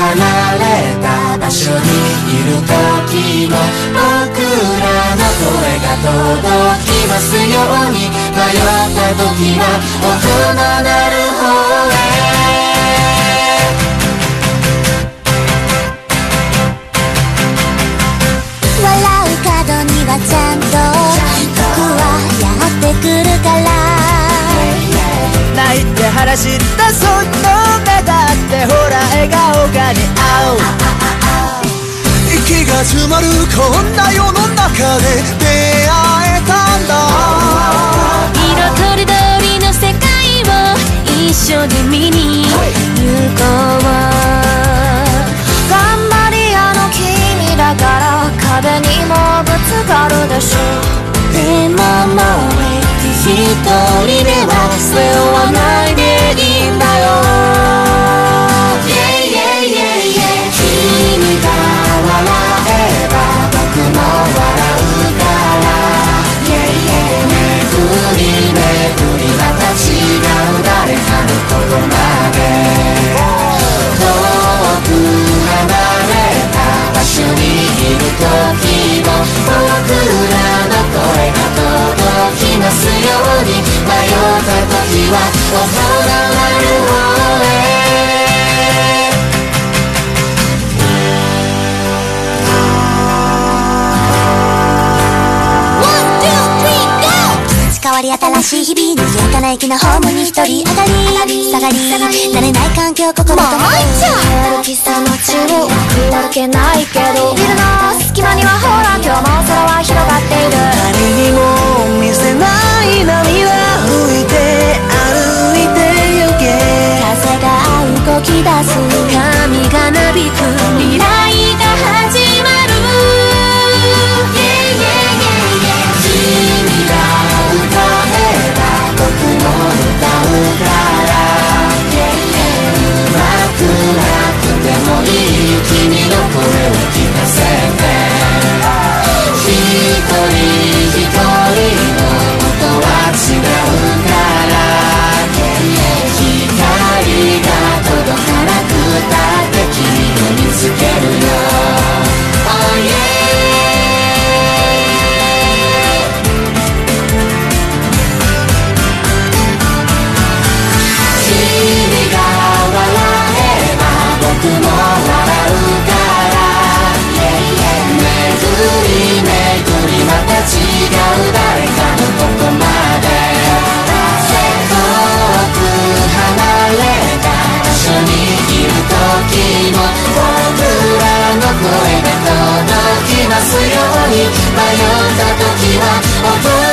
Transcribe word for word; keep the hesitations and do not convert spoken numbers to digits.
離れた場所にいる時も僕らの声が届きますように、迷った時は音の鳴る方へ。 笑う角にはちゃんと僕はやってくるから、 泣いて腹知ったその目だってほら笑顔が似合う。 息が詰まるこんな世の中で出会えたんだ。 色とりどりの世界を一緒に見に行こう。頑張り屋の君だから壁にもぶつかるでしょ。でももう一人では背負わないでいいんだよ。君が笑えば僕も笑うから。巡り巡りまた違う誰かのことまで。遠く離れた場所にいる時も僕らの声が届きますように、迷った時は音が鳴る方へ。変わり新しい日々、賑やかな駅のホームに一人上がり下がり慣れない環境、ここもっともう一丁喫茶の街を行くわけないけど、ビルの隙間にはほら今日も空は広がっている。 誰にも見せない波は吹いて歩いて行け。 風が動き出す、髪がなびく、未来が始まる。君が歌えば僕も歌うから。うまくなくてもいい君の声を聞かせて。一人一人の音は違うから。光が届かなくたって君を見つけるよ。Oh yeah。僕も笑うから。巡り巡りまた違う誰かのとこまで。遠く離れた場所にいる時も僕らの声が届きますように、迷った時は音